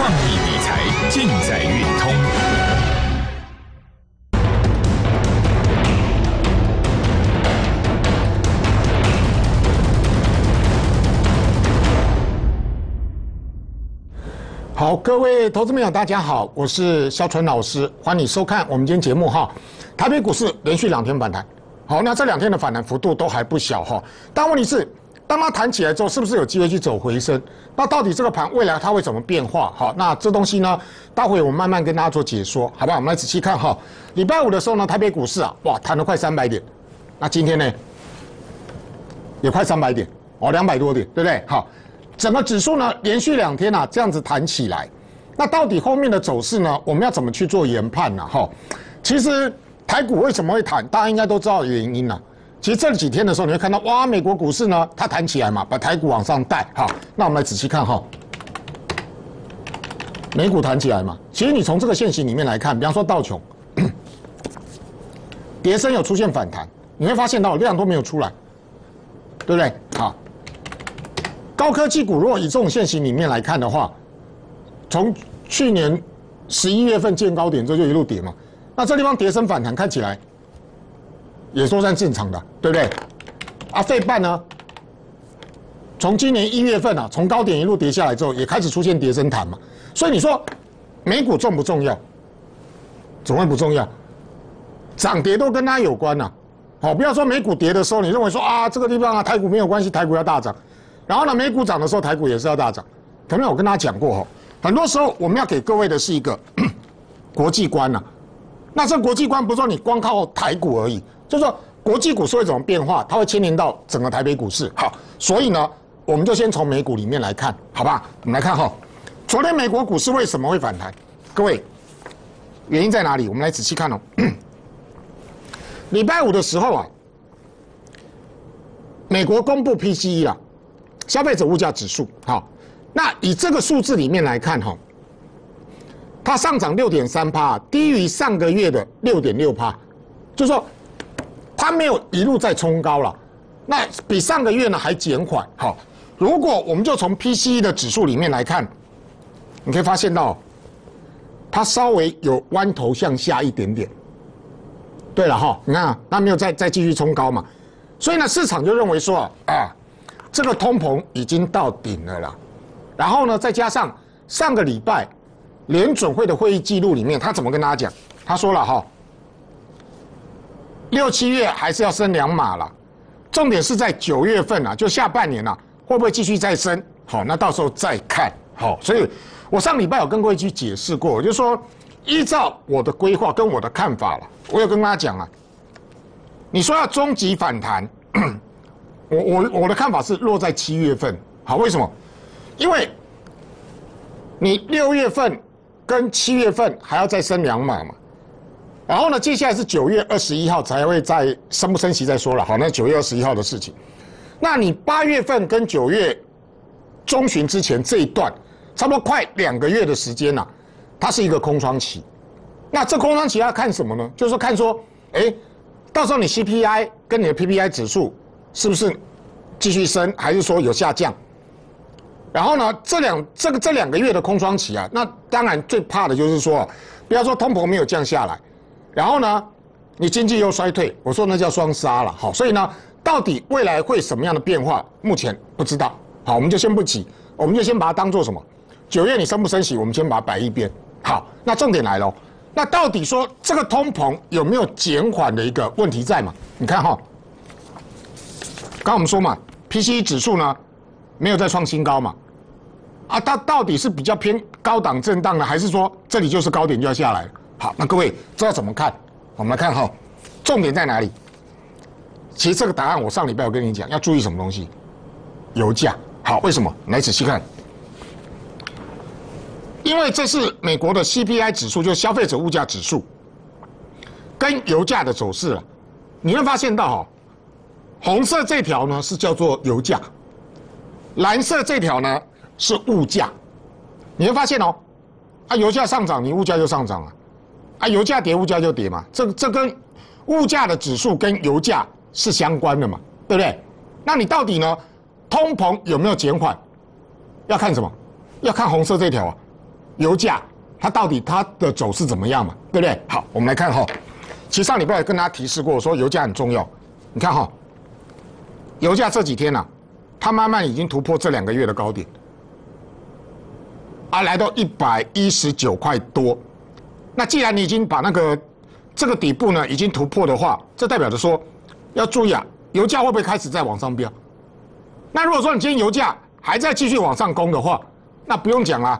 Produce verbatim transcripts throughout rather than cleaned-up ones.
创意理财尽在运通。 好，各位投资朋友，大家好，我是萧纯老师，欢迎你收看我们今天节目哈。台北股市连续两天反弹，好，那这两天的反弹幅度都还不小哈。但问题是，当它弹起来之后，是不是有机会去走回升？那到底这个盘未来它会怎么变化？好，那这东西呢，待会我们慢慢跟大家做解说，好不好？我们来仔细看哈。礼拜五的时候呢，台北股市啊，哇，弹了快三百点，那今天呢，也快三百点哦，两百多点，对不对？好。整个指数呢，连续两天啊这样子弹起来，那到底后面的走势呢，我们要怎么去做研判呢？哈，其实台股为什么会弹，大家应该都知道原因了。其实这几天的时候，你会看到哇，美国股市呢它弹起来嘛，把台股往上带。好，那我们来仔细看哈，美股弹起来嘛，其实你从这个线型里面来看，比方说道琼，跌升有出现反弹，你会发现到量都没有出来，对不对？好。高科技股如果以这种线型里面来看的话，从去年十一月份见高点之后就一路跌嘛，那这地方跌升反弹看起来也说算正常的，对不对？啊，费半呢，从今年一月份啊，从高点一路跌下来之后，也开始出现跌升弹嘛，所以你说美股重不重要？怎么会不重要？涨跌都跟它有关呐、啊。好，不要说美股跌的时候，你认为说啊这个地方啊台股没有关系，台股要大涨。然后呢，美股涨的时候，台股也是要大涨。可能我跟大家讲过哈，很多时候我们要给各位的是一个国际观呐、啊。那这国际观不是说你光靠台股而已，就是说国际股市会怎么变化，它会牵连到整个台北股市。好，所以呢，我们就先从美股里面来看，好吧？我们来看哈，昨天美国股市为什么会反弹？各位，原因在哪里？我们来仔细看哦。礼拜五的时候啊，美国公布 P C E 啦。消费者物价指数，好，那以这个数字里面来看，哈，它上涨六点三趴，低于上个月的六点六趴，就是说它没有一路在冲高了，那比上个月呢还减缓。好，如果我们就从 P C E 的指数里面来看，你可以发现到它稍微有弯头向下一点点。对了哈，你看啊，那没有再再继续冲高嘛，所以呢，市场就认为说啊。这个通膨已经到顶了啦，然后呢，再加上上个礼拜联准会的会议记录里面，他怎么跟大家讲？他说了哈，六七月还是要升两码啦，重点是在九月份啊，就下半年啊，会不会继续再升？好，那到时候再看。好，所以我上礼拜有跟各位去解释过，就是说依照我的规划跟我的看法了，我有跟大家讲啊，你说要终极反弹。我我我的看法是落在七月份，好，为什么？因为你六月份跟七月份还要再升两码嘛，然后呢，接下来是九月二十一号才会再升不升息再说了，好，那九月二十一号的事情，那你八月份跟九月中旬之前这一段，差不多快两个月的时间呐、啊，它是一个空窗期，那这空窗期要看什么呢？就是说看说，哎，到时候你 C P I 跟你的 P P I 指数。是不是继续升，还是说有下降？然后呢，这两这个这两个月的空窗期啊，那当然最怕的就是说，不要说通膨没有降下来，然后呢，你经济又衰退，我说那叫双杀了。好，所以呢，到底未来会什么样的变化，目前不知道。好，我们就先不急，我们就先把它当做什么？九月你升不升息，我们先把它摆一边。好，那重点来了，那到底说这个通膨有没有减缓的一个问题在嘛？你看哈。刚刚我们说嘛 ，P C E 指数呢没有再创新高嘛，啊，它到底是比较偏高档震荡呢，还是说这里就是高点就要下来了？好，那各位这要怎么看？我们来看哈，重点在哪里？其实这个答案我上礼拜有跟你讲，要注意什么东西？油价。好，为什么？来仔细看，因为这是美国的 C P I 指数，就是消费者物价指数，跟油价的走势了，你会发现到哈。红色这条呢是叫做油价，蓝色这条呢是物价。你会发现哦，啊，油价上涨，你物价就上涨了，啊，油价跌，物价就跌嘛。这这跟物价的指数跟油价是相关的嘛，对不对？那你到底呢，通膨有没有减缓？要看什么？要看红色这条啊。 油价它到底它的走势怎么样嘛，对不对？好，我们来看哈，其实上礼拜也跟大家提示过，说油价很重要。你看哈，油价这几天呢、啊，它慢慢已经突破这两个月的高点，啊，来到一百一十九块多。那既然你已经把那个这个底部呢已经突破的话，这代表着说要注意啊，油价会不会开始再往上飙？那如果说你今天油价还在继续往上攻的话，那不用讲啦，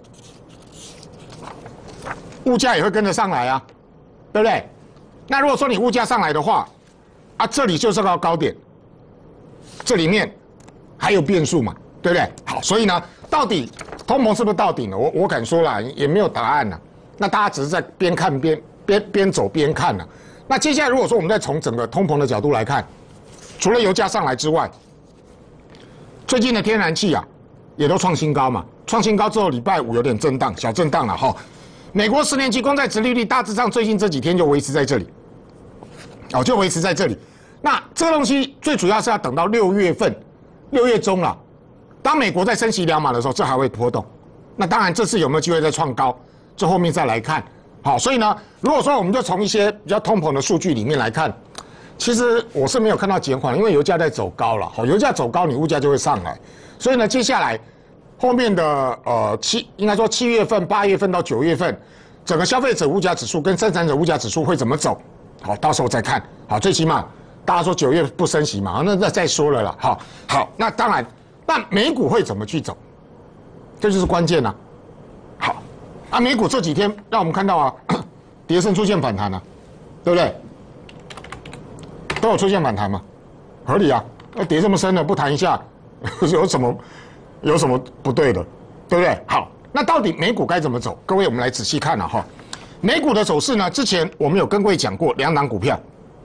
物价也会跟着上来啊，对不对？那如果说你物价上来的话，啊，这里就是个高点，这里面还有变数嘛，对不对？好，所以呢，到底通膨是不是到顶了？我我敢说啦，也没有答案了。那大家只是在边看边边边走边看了。那接下来如果说我们再从整个通膨的角度来看，除了油价上来之外，最近的天然气啊也都创新高嘛，创新高之后礼拜五有点震荡，小震荡了哈。美国十年期公债殖利率大致上最近这几天就维持在这里，哦，就维持在这里。那这个东西最主要是要等到六月份，六月中了，当美国在升息两码的时候，这还会波动。那当然这次有没有机会再创高，这后面再来看。好，所以呢，如果说我们就从一些比较通膨的数据里面来看，其实我是没有看到减缓，因为油价在走高了。好，油价走高，你物价就会上来。所以呢，接下来后面的呃七，应该说七月份、八月份到九月份，整个消费者物价指数跟生产者物价指数会怎么走？好，到时候再看。好，最起码大家说九月不升息嘛，那那再说了啦。好，好，那当然，那美股会怎么去走？这就是关键啊。好，啊，美股这几天让我们看到啊，跌升出现反弹了、啊，对不对？都有出现反弹嘛，合理啊。那跌这么深了，不弹一下，有什么有什么不对的，对不对？好，那到底美股该怎么走？各位，我们来仔细看了、啊、哈。美股的走势呢，之前我们有跟各位讲过两档股票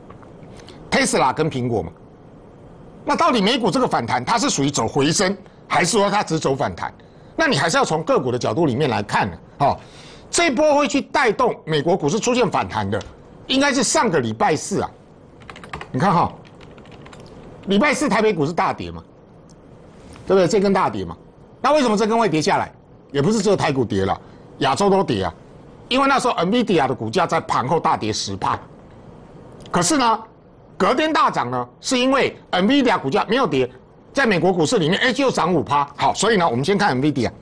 ，Tesla 跟苹果嘛。那到底美股这个反弹，它是属于走回升，还是说它只走反弹？那你还是要从个股的角度里面来看的。好，这一波会去带动美国股市出现反弹的，应该是上个礼拜四啊。你看哈，礼拜四台北股市大跌嘛，对不对？这根大跌嘛。那为什么这根会跌下来？也不是只有台股跌了，亚洲都跌啊。因为那时候 NVIDIA 的股价在盘后大跌十趴，可是呢，隔天大涨呢，是因为 NVIDIA 股价没有跌，在美国股市里面，哎，就涨五趴。好，所以呢，我们先看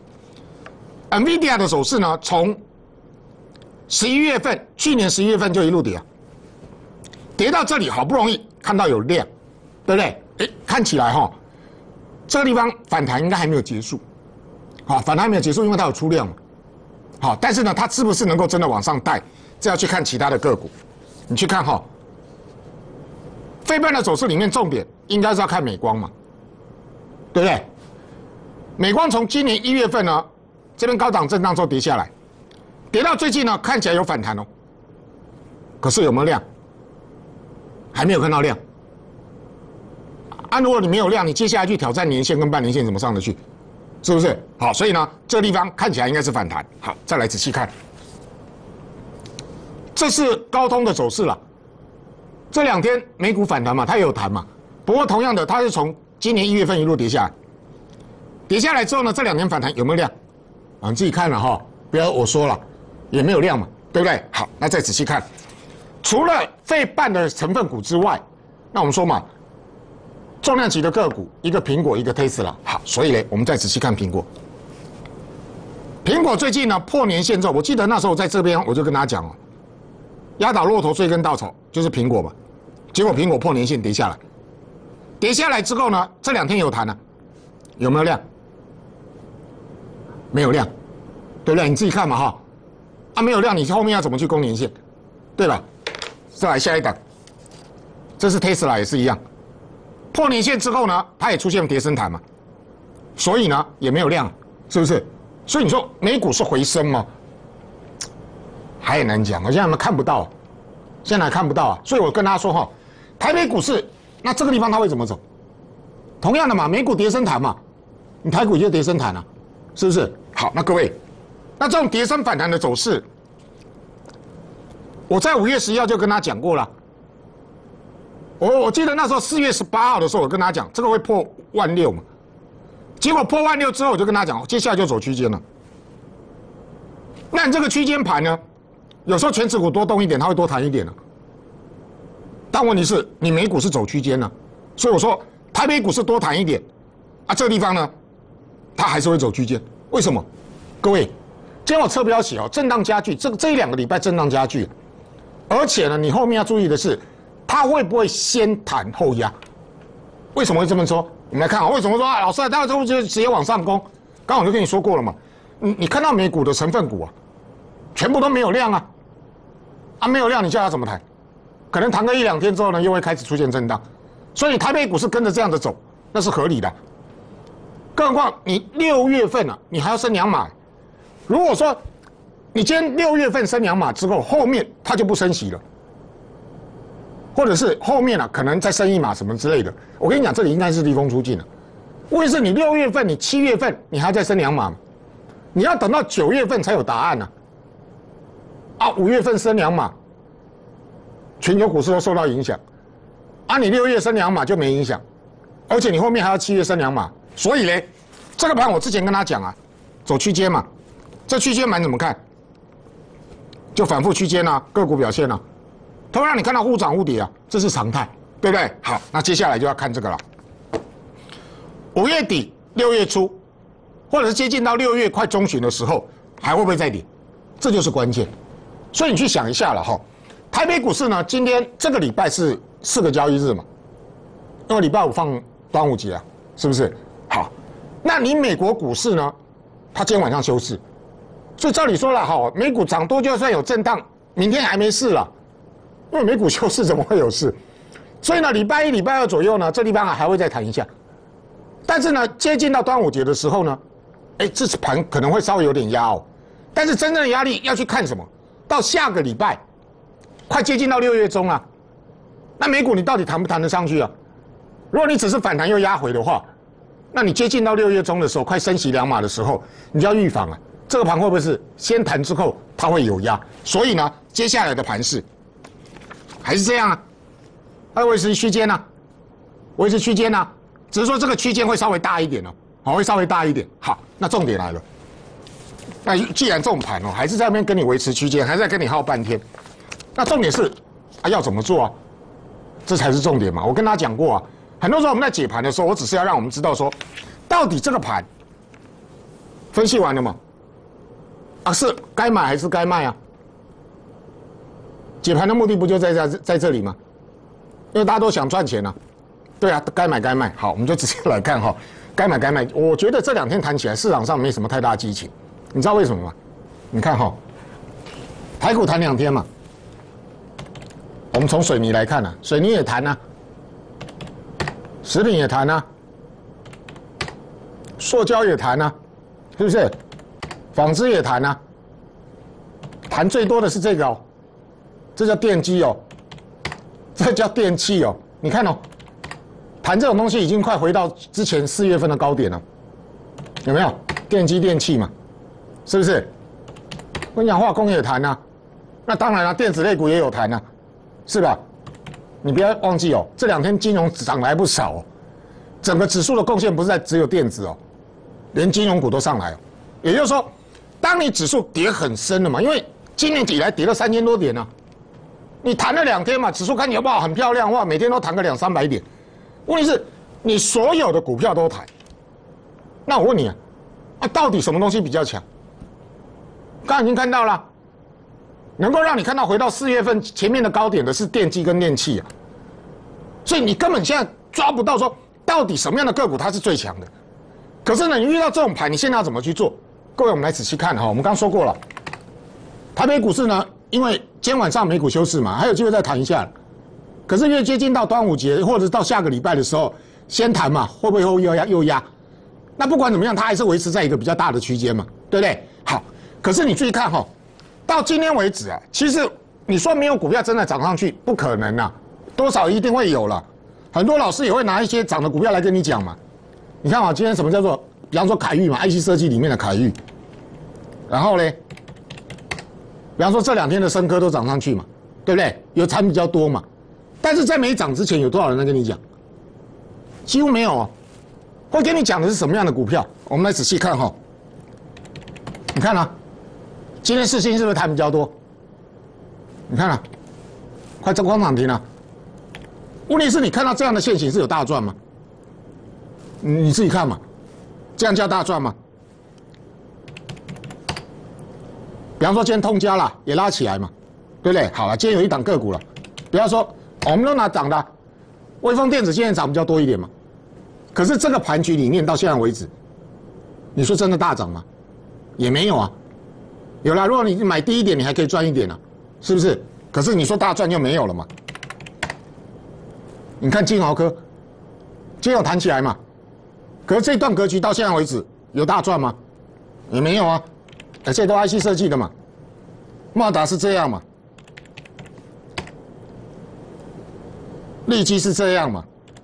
NVIDIA。NVIDIA 的走势呢，从十一月份，去年十一月份就一路跌啊，跌到这里，好不容易看到有量，对不对？哎，看起来哈，这个地方反弹应该还没有结束，好，反弹还没有结束，因为它有出量嘛。好，但是呢，它是不是能够真的往上带？这要去看其他的个股。你去看哈，费半的走势里面，重点应该是要看美光嘛，对不对？美光从今年一月份呢，这边高档震荡之后跌下来，跌到最近呢，看起来有反弹哦。可是有没有量？还没有看到量。啊，如果你没有量，你接下来去挑战年线跟半年线，怎么上得去？是不是？好，所以呢，这个地方看起来应该是反弹。好，再来仔细看，这是高通的走势了。这两天美股反弹嘛，它也有弹嘛。不过同样的，它是从今年一月份一路跌下来，跌下来之后呢，这两天反弹有没有量？啊，你自己看了哈，不要我说了，也没有量嘛，对不对？好，那再仔细看，除了费半的成分股之外，那我们说嘛。重量级的个股，一个苹果，一个 Tesla。好，所以呢，我们再仔细看苹果。苹果最近呢破年线之后，我记得那时候在这边我就跟大家讲哦，压倒骆驼最根稻草就是苹果嘛。结果苹果破年线跌下来，跌下来之后呢，这两天有弹了、啊，有没有量？没有量，对不对？你自己看嘛哈。啊，没有量，你后面要怎么去攻年线？对吧？再来下一档，这是 Tesla 也是一样。破年线之后呢，它也出现跌升弹嘛，所以呢也没有量，是不是？所以你说美股是回升吗？还很难讲，我现在我们看不到，现在还看不到啊。所以我跟大家说哈，台北股市那这个地方它会怎么走？同样的嘛，美股跌升弹嘛，你台股就跌升弹了、啊，是不是？好，那各位，那这种跌升反弹的走势，我在五月十一号就跟他讲过了。我我记得那时候四月十八号的时候，我跟他讲这个会破万六嘛，结果破万六之后，我就跟他讲，接下来就走区间了。 那你这个区间盘呢，有时候全指股多动一点，它会多弹一点呢、啊。但问题是你美股是走区间呢、啊，所以我说台北股市多弹一点，啊，这个地方呢，它还是会走区间。为什么？各位，今天我侧标写哦，震荡加剧，这个这一两个礼拜震荡加剧，而且呢，你后面要注意的是，它会不会先弹后压？为什么会这么说？我们来看啊，为什么说啊，老师，待会就直接往上攻？刚刚我就跟你说过了嘛，你你看到美股的成分股啊，全部都没有量啊，啊没有量，你叫它怎么弹？可能弹个一两天之后呢，又会开始出现震荡，所以台北股市跟着这样子走，那是合理的。更何况你六月份啊，你还要升两码。如果说你今天六月份升两码之后，后面它就不升息了，或者是后面啊可能再升一码什么之类的。我跟你讲，这里应该是利空出尽了。问题是你六月份、你七月份你还要再升两码，你要等到九月份才有答案呢、啊。啊，五月份升两码。全球股市都受到影响，啊，你六月升两码就没影响，而且你后面还要七月升两码，所以呢，这个盘我之前跟他讲啊，走区间嘛，这区间盘怎么看？就反复区间啊，个股表现啊，它会让你看到忽涨忽跌啊，这是常态，对不对？好，那接下来就要看这个了，五月底、六月初，或者是接近到六月快中旬的时候，还会不会再跌？这就是关键，所以你去想一下了哈。台北股市呢，今天这个礼拜是四个交易日嘛，因为礼拜五放端午节啊，是不是？好，那你美国股市呢，它今天晚上休市，所以照理说了哈，美股涨多就算有震荡，明天还没事了，因为美股休市怎么会有事？所以呢，礼拜一、礼拜二左右呢，这地方啊还会再弹一下，但是呢，接近到端午节的时候呢，哎，这次盘可能会稍微有点压哦，但是真正的压力要去看什么？到下个礼拜。快接近到六月中啊，那美股你到底弹不弹得上去啊？如果你只是反弹又压回的话，那你接近到六月中的时候，快升息两码的时候，你就要预防啊，这个盘会不会是先弹之后它会有压？所以呢，接下来的盘势还是这样啊，它会维持区间啊，维持区间啊，只是说这个区间会稍微大一点哦，好，会稍微大一点。好，那重点来了，那既然这种盘哦，还是在那边跟你维持区间，还是在跟你耗半天。那重点是啊，要怎么做啊？这才是重点嘛。我跟大家讲过啊，很多时候我们在解盘的时候，我只是要让我们知道说，到底这个盘分析完了吗？啊，是该买还是该卖啊？解盘的目的不就在在在这里吗？因为大家都想赚钱啊，对啊，该买该卖。好，我们就直接来看哈，该买该卖。我觉得这两天谈起来，市场上没什么太大激情，你知道为什么吗？你看哈，台股谈两天嘛。我们从水泥来看啊，水泥也谈啊，食品也谈啊，塑胶也谈啊，是不是？纺织也谈啊，谈最多的是这个哦，这叫电机哦，这叫电器哦。你看哦，谈这种东西已经快回到之前四月份的高点了，有没有？电机电器嘛，是不是？我跟你讲，化工也谈啊，那当然了、啊，电子类股也有谈啊。是吧？你不要忘记哦，这两天金融涨来不少哦，整个指数的贡献不是在只有电子哦，连金融股都上来哦。也就是说，当你指数跌很深了嘛，因为今年以来跌了三千多点呢、啊，你弹了两天嘛，指数看起来不好，很漂亮哇，每天都弹个两三百点。问题是，你所有的股票都弹，那我问你啊，啊，到底什么东西比较强？刚刚已经看到了。能够让你看到回到四月份前面的高点的是电机跟电器啊，所以你根本现在抓不到说到底什么样的个股它是最强的。可是呢，你遇到这种盘，你现在要怎么去做？各位，我们来仔细看哈，我们刚说过了，台北股市呢，因为今天晚上美股休市嘛，还有机会再谈一下。可是越接近到端午节或者到下个礼拜的时候，先谈嘛，会不会又压又压？那不管怎么样，它还是维持在一个比较大的区间嘛，对不对？好，可是你注意看哈。到今天为止啊，其实你说没有股票真的涨上去，不可能啊，多少一定会有了。很多老师也会拿一些涨的股票来跟你讲嘛。你看啊，今天什么叫做，比方说凯域嘛 ，I C 设计里面的凯域，然后呢，比方说这两天的深科都涨上去嘛，对不对？有涨比较多嘛，但是在没涨之前，有多少人在跟你讲？几乎没有哦。会跟你讲的是什么样的股票？我们来仔细看哈。你看啊。 今天世芯是不是谈比较多？你看啊，快这光涨停了。问题是你看到这样的线型是有大赚吗？你你自己看嘛，这样叫大赚吗？比方说今天通家了，也拉起来嘛，对不对？好了，今天有一档个股了，不要说、哦、我们都拿涨的、啊，微风电子今天涨比较多一点嘛。可是这个盘局里面到现在为止，你说真的大涨吗？也没有啊。有啦，如果你买低一点，你还可以赚一点啊，是不是？可是你说大赚就没有了嘛。你看金豪科，今天有弹起来嘛？可是这段格局到现在为止有大赚吗？也没有啊。而且都 I C 设计的嘛，茂达是这样嘛，利基是这样嘛，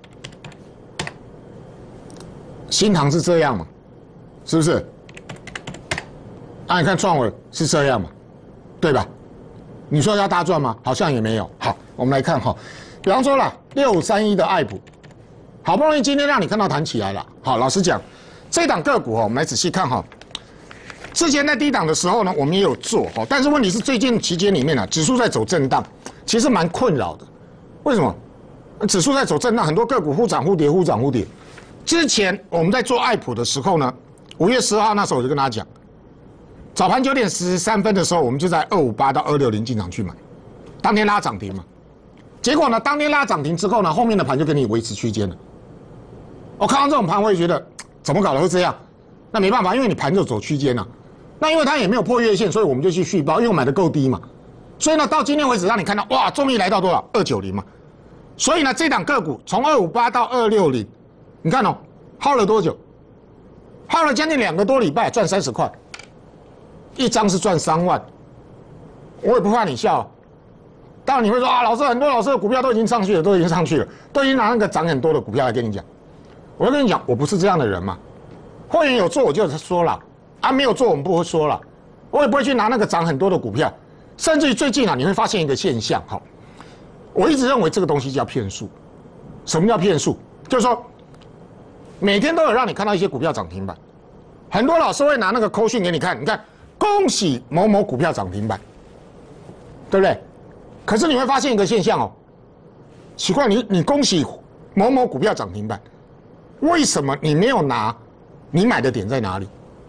新唐是这样嘛，是不是？啊，你看创维是这样嘛，对吧？你说要大赚吗？好像也没有。好，我们来看哈，比方说啦，六五三一的爱普，好不容易今天让你看到弹起来了。好，老实讲，这档个股哈，我们来仔细看哈。之前在低档的时候呢，我们也有做哈，但是问题是最近期间里面呢、啊，指数在走震荡，其实蛮困扰的。为什么？指数在走震荡，很多个股忽涨忽跌，忽涨忽跌。之前我们在做爱普的时候呢，五月十号那时候我就跟大家讲，早盘九点十三分的时候，我们就在二五八到二六零进场去买，当天拉涨停嘛。结果呢，当天拉涨停之后呢，后面的盘就给你维持区间了。我看到这种盘，我也觉得怎么搞的会这样？那没办法，因为你盘就走区间了。那因为它也没有破月线，所以我们就去续报，因为我买的够低嘛。所以呢，到今天为止让你看到，哇，终于来到多少？二九零嘛。所以呢，这档个股从二五八到二六零，你看哦，耗了多久？耗了将近两个多礼拜，赚三十块，一张是赚三万。我也不怕你笑、啊，当然你会说啊，老师很多老师的股票都已经上去了，都已经上去了，都已经拿那个涨很多的股票来跟你讲。我要跟你讲，我不是这样的人嘛。会员有做我就说了。啊，没有做我们不会说了，我也不会去拿那个涨很多的股票，甚至于最近啊，你会发现一个现象，哈，我一直认为这个东西叫骗术。什么叫骗术？就是说，每天都有让你看到一些股票涨停板，很多老师会拿那个扣讯给你看，你看恭喜某某股票涨停板，对不对？可是你会发现一个现象哦，奇怪，你你恭喜某某股票涨停板，为什么你没有拿你买的点在哪里？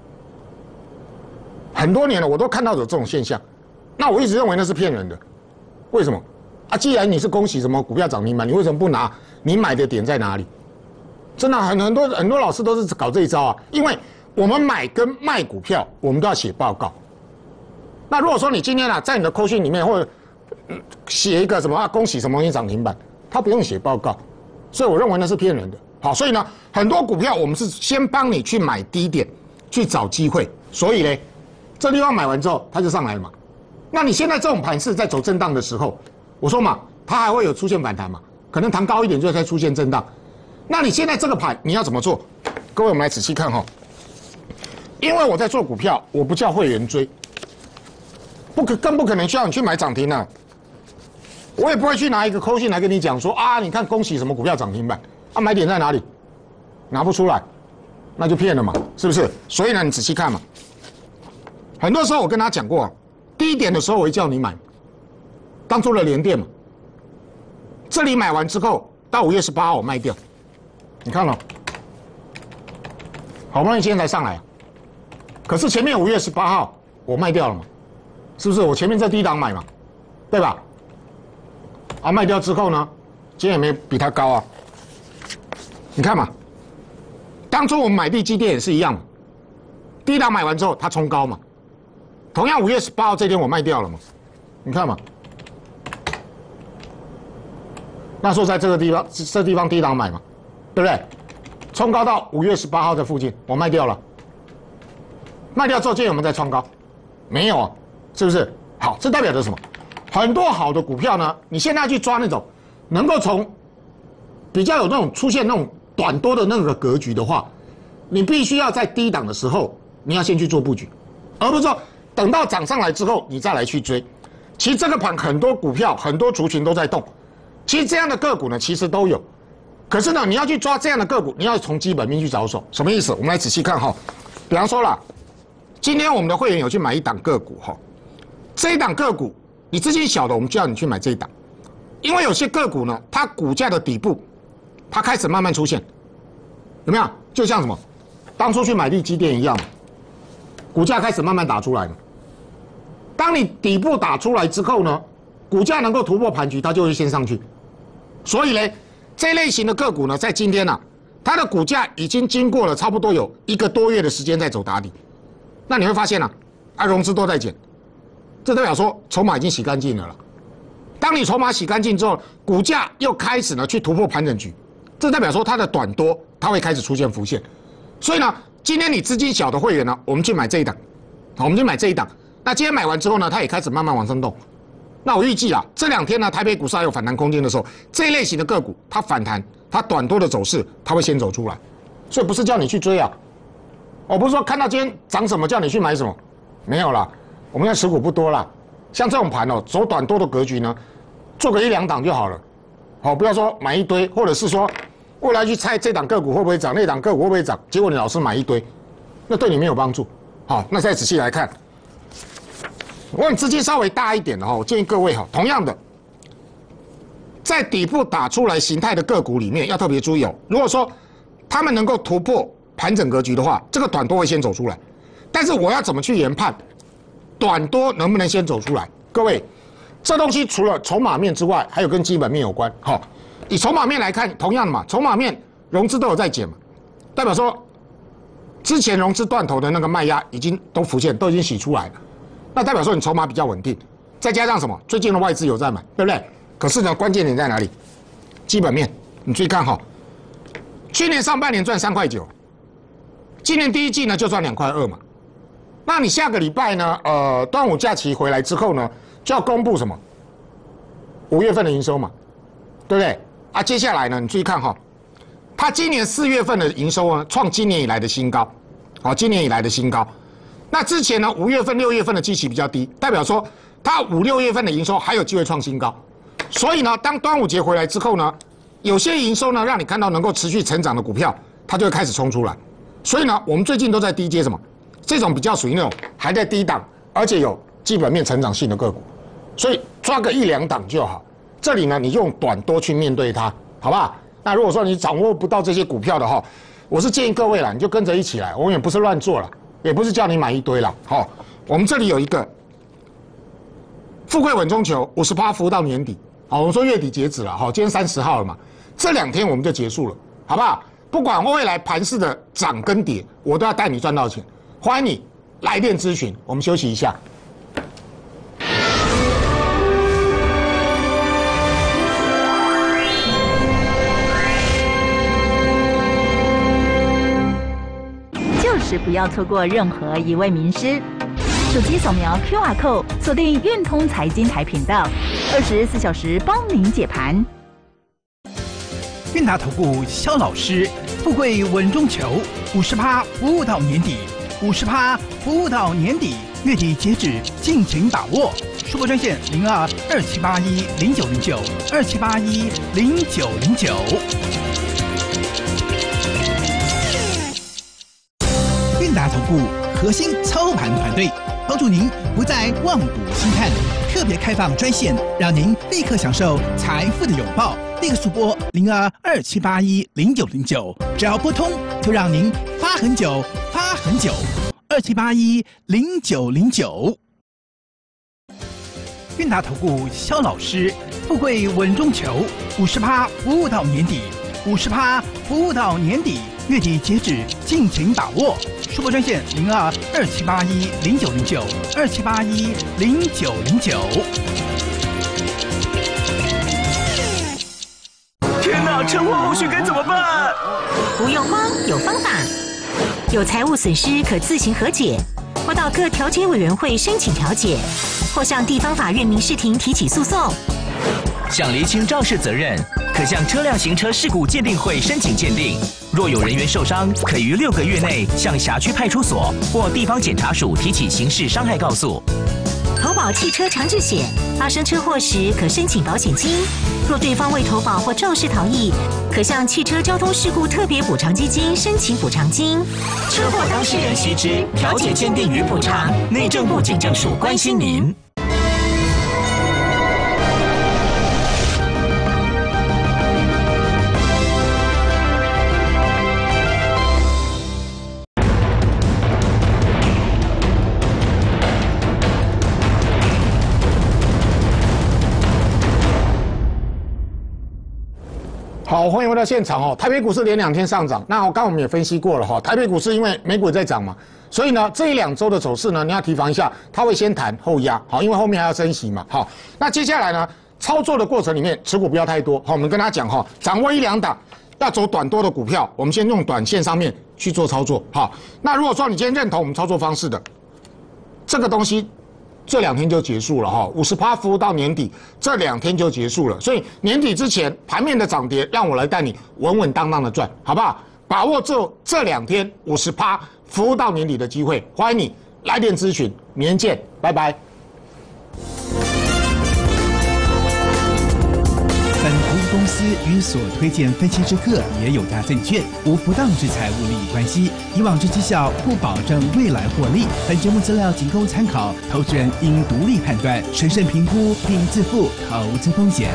很多年了，我都看到有这种现象，那我一直认为那是骗人的。为什么？啊，既然你是恭喜什么股票涨停板，你为什么不拿你买的点在哪里？真的很很多很多老师都是搞这一招啊，因为我们买跟卖股票，我们都要写报告。那如果说你今天啊，在你的扣讯里面或者写一个什么啊，恭喜什么东西涨停板，他不用写报告，所以我认为那是骗人的。好，所以呢，很多股票我们是先帮你去买低点，去找机会，所以呢。这地方买完之后，它就上来了嘛。那你现在这种盘势在走震荡的时候，我说嘛，它还会有出现反弹嘛？可能弹高一点就会再出现震荡。那你现在这个盘你要怎么做？各位，我们来仔细看哈。因为我在做股票，我不叫会员追，不可更不可能需要你去买涨停啊。我也不会去拿一个扣讯来跟你讲说啊，你看恭喜什么股票涨停板啊，买点在哪里？拿不出来，那就骗了嘛，是不是？所以呢，你仔细看嘛。很多时候我跟他讲过、啊，低点的时候我会叫你买，当初的联电嘛，这里买完之后到五月十八号我卖掉，你看了、哦，好不容易今天才上来、啊，可是前面五月十八号我卖掉了嘛，是不是？我前面在低档买嘛，对吧？啊，卖掉之后呢，今天也没比它高啊，你看嘛，当初我们买地基电也是一样嘛，低档买完之后它冲高嘛。同样五月十八号这天我卖掉了嘛，你看嘛，那时候在这个地方这地方低档买嘛，对不对？冲高到五月十八号这附近我卖掉了，卖掉之后今天有没有再冲高？没有啊，是不是？好，这代表着什么？很多好的股票呢，你现在去抓那种能够从比较有那种出现那种短多的那个格局的话，你必须要在低档的时候你要先去做布局，而不是说。等到涨上来之后，你再来去追。其实这个盘很多股票、很多族群都在动。其实这样的个股呢，其实都有。可是呢，你要去抓这样的个股，你要从基本面去着手。什么意思？我们来仔细看哈。比方说啦， 今天我们的会员有去买一档个股哈，这一档个股你资金小的，我们就要你去买这一档，因为有些个股呢，它股价的底部，它开始慢慢出现，有没有？就像什么，当初去买力积电一样，股价开始慢慢打出来了。当你底部打出来之后呢，股价能够突破盘局，它就会先上去。所以呢，这类型的个股呢，在今天呢、啊，它的股价已经经过了差不多有一个多月的时间在走打底。那你会发现呢、啊，啊融资都在减，这代表说筹码已经洗干净了啦。当你筹码洗干净之后，股价又开始呢去突破盘整局，这代表说它的短多它会开始出现浮现。所以呢，今天你资金小的会员呢，我们去买这一档，好，我们去买这一档。那今天买完之后呢，它也开始慢慢往上动。那我预计啊，这两天呢，台北股市还有反弹空间的时候，这一类型的个股它反弹，它短多的走势，它会先走出来。所以不是叫你去追啊，我不是说看到今天涨什么叫你去买什么，没有啦，我们现在持股不多啦。像这种盘哦，走短多的格局呢，做个一两档就好了。好，不要说买一堆，或者是说未来去猜这档个股会不会涨，那档个股会不会涨，结果你老是买一堆，那对你没有帮助。好，那再仔细来看。如果你资金稍微大一点的哈，我建议各位哈，同样的，在底部打出来形态的个股里面要特别注意哦。如果说他们能够突破盘整格局的话，这个短多会先走出来。但是我要怎么去研判短多能不能先走出来？各位，这东西除了筹码面之外，还有跟基本面有关。好，以筹码面来看，同样的嘛，筹码面融资都有在减嘛，代表说之前融资断头的那个卖压已经都浮现，都已经洗出来了。那代表说你筹码比较稳定，再加上什么？最近的外资有在买，对不对？可是呢，关键点在哪里？基本面，你注意看哈，去年上半年赚三块九，今年第一季呢就赚两块二嘛。那你下个礼拜呢？呃，端午假期回来之后呢，就要公布什么？五月份的营收嘛，对不对？啊，接下来呢，你注意看哈，它今年四月份的营收呢，创今年以来的新高，好，今年以来的新高。那之前呢，五月份、六月份的基期比较低，代表说它五六月份的营收还有机会创新高。所以呢，当端午节回来之后呢，有些营收呢，让你看到能够持续成长的股票，它就会开始冲出来。所以呢，我们最近都在低接什么？这种比较属于那种还在低档，而且有基本面成长性的个股，所以抓个一两档就好。这里呢，你用短多去面对它，好不好？那如果说你掌握不到这些股票的话，我是建议各位啦，你就跟着一起来，我们也不是乱做了。也不是叫你买一堆啦，好、哦，我们这里有一个富贵稳中求，五十趴服务到年底，好，我们说月底截止了，好，今天三十号了嘛，这两天我们就结束了，好不好？不管未来盘势的涨跟跌，我都要带你赚到钱，欢迎你来电咨询，我们休息一下。 是不要错过任何一位名师。手机扫描 Q R code， 锁定运通财经台频道，二十四小时帮您解盘。 韵达投顾肖老师，富贵稳中求，五十趴服务到年底，五十趴服务到年底，月底截止，敬请把握。数拨专线零二二七八一零九零九二七八一零九零九。韵达投顾核心操盘团队，帮助您不再望股兴叹，特别开放专线，让您立刻享受财富的拥抱。立刻速拨零二二七八一零九零九，只要拨通，就让您发很久，发很久。二七八一零九零九。韵达投顾肖老师，富贵稳中求，五十趴服务到年底，五十趴服务到年底。月底截止，敬请把握。数拨专线零二二七八一零九零九二七八一零九零九。 天哪，车祸后续该怎么办？ 不用慌，有方法。有财务损失可自行和解，或到各调解委员会申请调解，或向地方法院民事庭提起诉讼。 想厘清肇事责任，可向车辆行车事故鉴定会申请鉴定。若有人员受伤，可于六个月内向辖区派出所或地方检察署提起刑事伤害告诉。 投保汽车强制险，发生车祸时可申请保险金。若对方未投保或肇事逃逸， 可向汽车交通事故特别补偿基金申请补偿金。车祸当事人须知，调解鉴定与补偿，内政部警政署关心您。 好，欢迎回到现场哦。台北股市连两天上涨，那我刚刚我们也分析过了哈。台北股市因为美股也在涨嘛，所以呢这一两周的走势呢，你要提防一下，它会先弹后压，好，因为后面还要升息嘛。好，那接下来呢，操作的过程里面持股不要太多。好，我们跟他讲哈，掌握一两档要走短多的股票，我们先用短线上面去做操作。好，那如果说你今天认同我们操作方式的这个东西，这两天就结束了哈，五十趴服务到年底，这两天就结束了。所以年底之前盘面的涨跌，让我来带你稳稳当当的赚，好不好？把握这这两天五十趴服务到年底的机会，欢迎你来电咨询，明天见，拜拜。 本投资公司与所推荐分期之客也有大证券，无不当之财务利益关系。以往之绩效不保证未来获利。本节目资料仅供参考，投资人应独立判断、审慎评估并自负投资风险。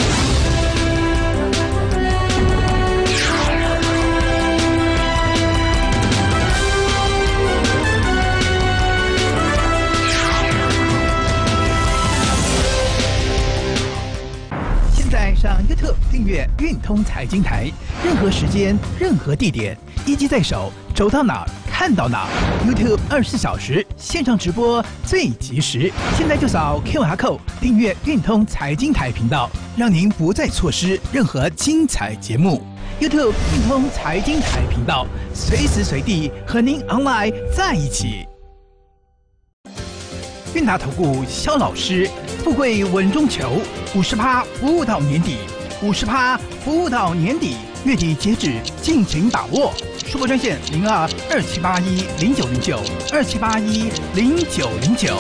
上 YouTube 订阅运通财经台，任何时间、任何地点，一机在手，走到哪儿看到哪儿。YouTube 二十四小时线上直播最及时，现在就扫 Q R code 订阅运通财经台频道，让您不再错失任何精彩节目。YouTube 运通财经台频道，随时随地和您 online 在一起。韵达投顾肖老师，富贵稳中求，五十趴服务到年底，五十趴服务到年底，月底截止，尽情把握。数拨专线零二二七八一零九零九二七八一零九零九。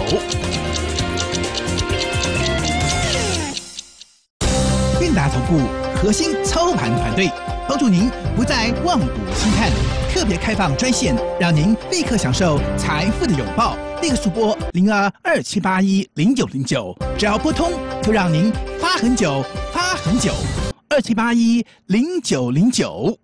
韵达投顾核心操盘团队，帮助您不再望股兴叹，特别开放专线，让您立刻享受财富的拥抱。立刻数拨零二二七八一零九零九，只要拨通，就让您发很久，发很久。二七八一零九零九。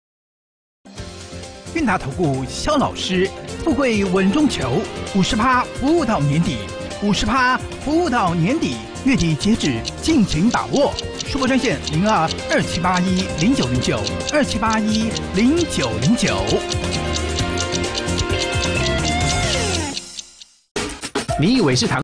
韵达投顾肖老师，富贵稳中求，五十趴服务到年底，五十趴服务到年底，月底截止，尽情把握。数拨专线零二二七八一零九零九二七八一零九零九。 你以为是糖